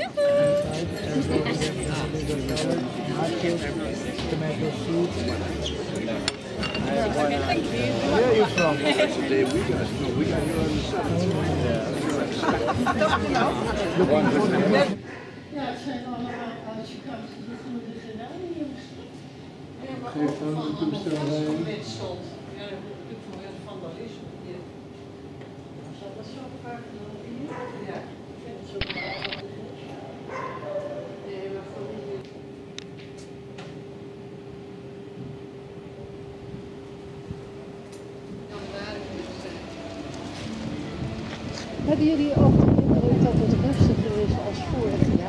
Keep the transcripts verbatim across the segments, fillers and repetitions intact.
Tomato soup. Where are you from? We got, we got here on the side. Ja, het zijn allemaal, als je kan, dat moeten ze dan niet. Geef dan de toestel bij. Ja, dat moet ik voor heel vandalisme. Zal dat zo vaak doen? Ja. Nee, maar voor die. Hebben jullie ook de indruk dat het rustiger is als vorig jaar?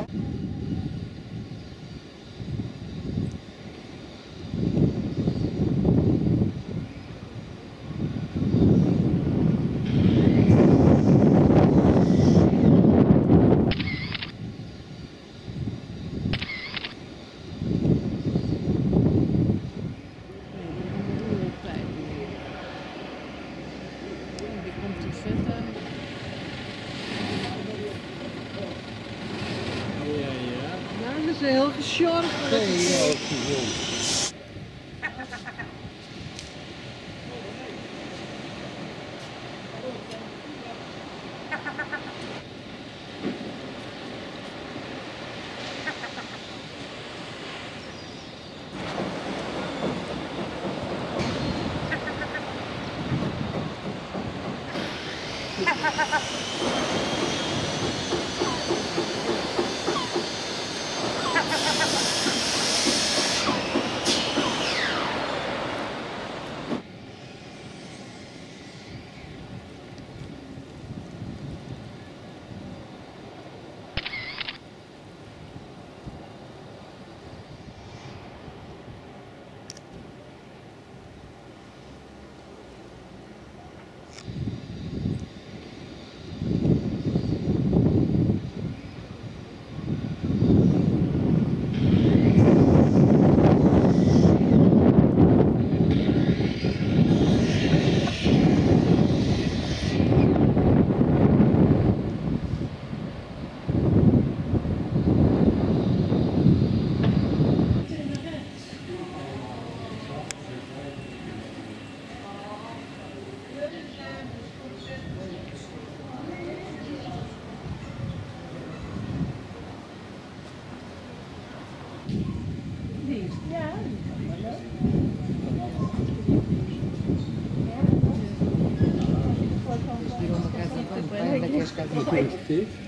Dat is heel gesjorkt. Positief.